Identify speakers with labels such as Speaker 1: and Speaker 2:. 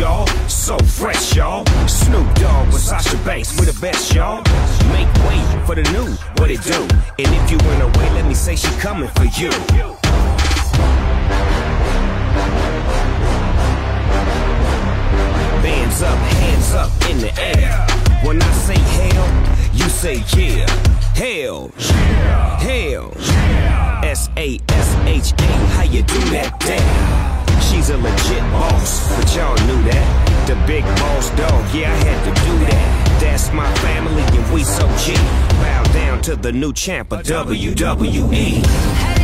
Speaker 1: dog, so fresh, y'all. Snoop Dogg with Sasha Banks, we the best, y'all. Make way for the new, what it do? And if you went away, let me say she coming for you. Hands up in the air. When I say hell, you say yeah. Hell, yeah. Hell, yeah. S-A-S-H-A, how you do that there? She's a legit boss, but y'all knew that. The big boss dog, yeah, I had to do that. That's my family and we so G. Bow down to the new champ of WWE.